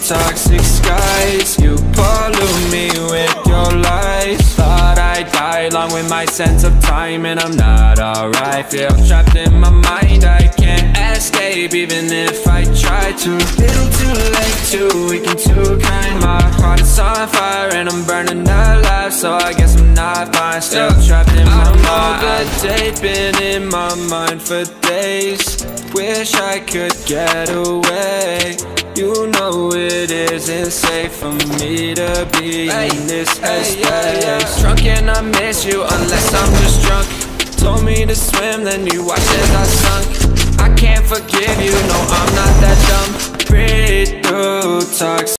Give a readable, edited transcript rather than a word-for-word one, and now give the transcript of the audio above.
toxic skies. You pollute me with your lies. Thought I'd die along with my sense of time, and I'm not alright. Feel trapped in my mind, I can't escape even if I try to. Little too late, too weak and too kind. My heart is on fire and I'm burning alive, so I guess I'm not fine. Still trapped in my mind. That date been in my mind for days. Wish I could get away. You know it isn't safe for me to be in this headspace. Drunk and I miss you unless I'm just drunk. Told me to swim, then you watched as I sunk. I can't forgive you, no I'm not that dumb. Breathe through toxic